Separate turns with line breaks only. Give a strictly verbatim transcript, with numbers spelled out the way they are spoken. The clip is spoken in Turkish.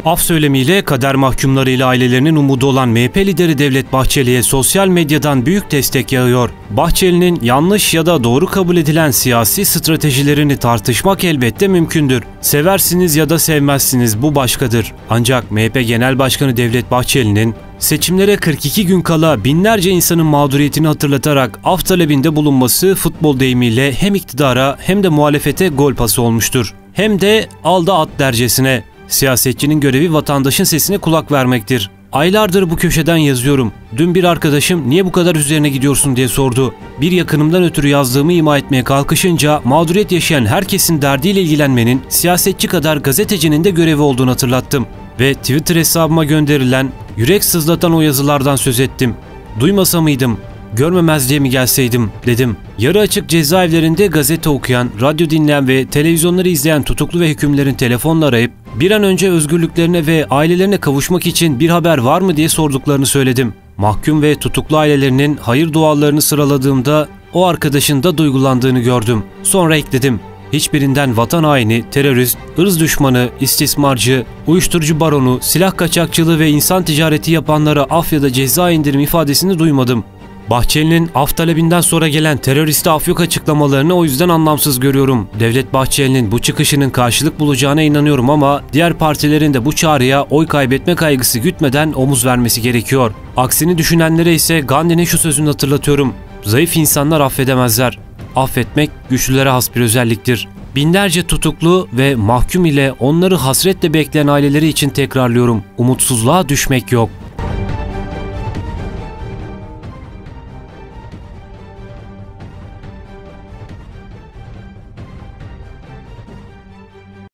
Af söylemiyle kader mahkumlarıyla ailelerinin umudu olan M H P lideri Devlet Bahçeli'ye sosyal medyadan büyük destek yağıyor. Bahçeli'nin yanlış ya da doğru kabul edilen siyasi stratejilerini tartışmak elbette mümkündür. Seversiniz ya da sevmezsiniz, bu başkadır. Ancak M H P Genel Başkanı Devlet Bahçeli'nin seçimlere kırk iki gün kala binlerce insanın mağduriyetini hatırlatarak af talebinde bulunması futbol deyimiyle hem iktidara hem de muhalefete gol pası olmuştur. Hem de al da at dercesine. Siyasetçinin görevi vatandaşın sesine kulak vermektir. Aylardır bu köşeden yazıyorum. Dün bir arkadaşım niye bu kadar üzerine gidiyorsun diye sordu. Bir yakınımdan ötürü yazdığımı ima etmeye kalkışınca mağduriyet yaşayan herkesin derdiyle ilgilenmenin siyasetçi kadar gazetecinin de görevi olduğunu hatırlattım. Ve Twitter hesabıma gönderilen yürek sızlatan o yazılardan söz ettim. Duymasa mıydım? Görmemezliğe mi gelseydim dedim. Yarı açık cezaevlerinde gazete okuyan, radyo dinleyen ve televizyonları izleyen tutuklu ve hükümlerin telefonla arayıp bir an önce özgürlüklerine ve ailelerine kavuşmak için bir haber var mı diye sorduklarını söyledim. Mahkum ve tutuklu ailelerinin hayır dualarını sıraladığımda o arkadaşın da duygulandığını gördüm. Sonra ekledim. Hiçbirinden vatan haini, terörist, ırz düşmanı, istismarcı, uyuşturucu baronu, silah kaçakçılığı ve insan ticareti yapanlara af ya da ceza indirim ifadesini duymadım. Bahçeli'nin af talebinden sonra gelen teröriste af yok açıklamalarını o yüzden anlamsız görüyorum. Devlet Bahçeli'nin bu çıkışının karşılık bulacağına inanıyorum ama diğer partilerin de bu çağrıya oy kaybetme kaygısı gütmeden omuz vermesi gerekiyor. Aksini düşünenlere ise Gandhi'nin şu sözünü hatırlatıyorum. Zayıf insanlar affedemezler. Affetmek güçlülere has bir özelliktir. Binlerce tutuklu ve mahkum ile onları hasretle bekleyen aileleri için tekrarlıyorum. Umutsuzluğa düşmek yok.